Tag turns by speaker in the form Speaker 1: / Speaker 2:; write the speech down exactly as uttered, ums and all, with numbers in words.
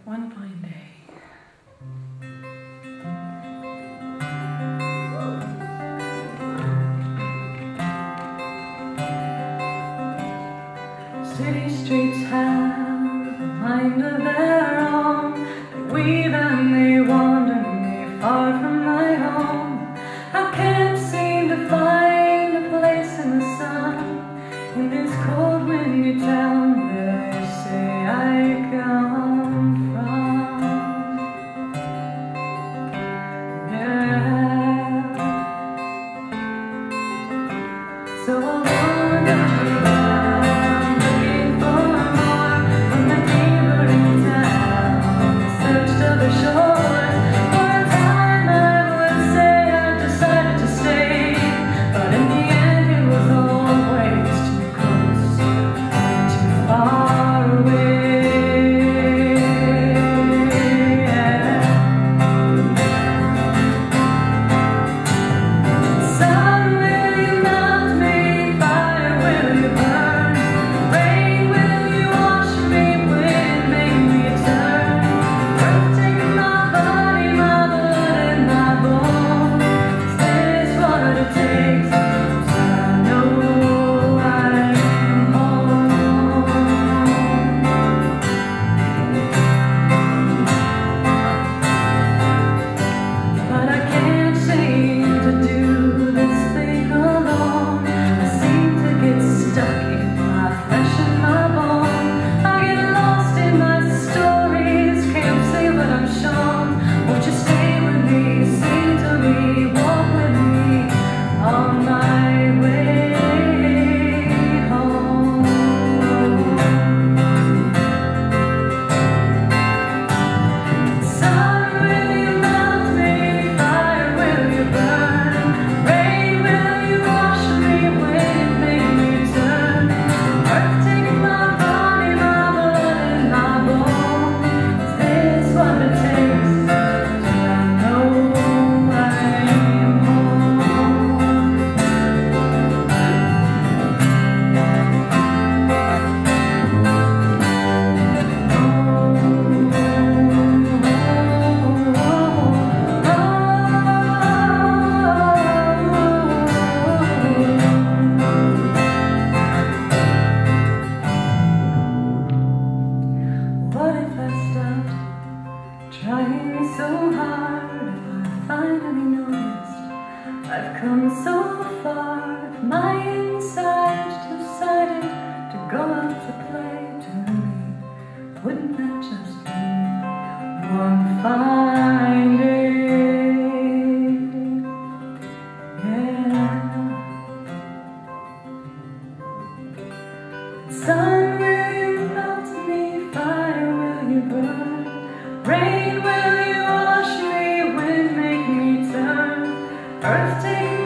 Speaker 1: One fine day. City streets have a mind of their own. They weave and they wander me far from my home. I can't seem to find a place in the sun, in this cold windy town where they say I come from. Yeah. So I wander around looking for more from the neighboring town, in search of the shores. For a time I would say I decided to stay, but in the end it was always too close and too far away. Sun, will you melt me? Fire, will you burn? Rain, will you wash me? Wind, make me turn. Earth, take my body, my blood and my bones. Is this what it takes till I know I'm home? But I can't seem to do this thing alone. I seem to get stuck in my flesh and my bone. I get lost in my stories, can't say what I'm shown. Won't you stay with me, sing to me, walk with me on my way home? Sun, will you melt me? Fire, will you burn? Rain, will you wash me? Wind, make me turn. Earth, take my body, my blood and my bones. Is this what it takes till I know I'm home? What if I stopped trying so hard? If I finally noticed I've come so far, if my insides decided to go out to play to me, wouldn't that just be one fine day? Yeah. Sun, will you melt me? Fire, will you burn? Rain, will you wash me? Wind, make me turn. Earth, take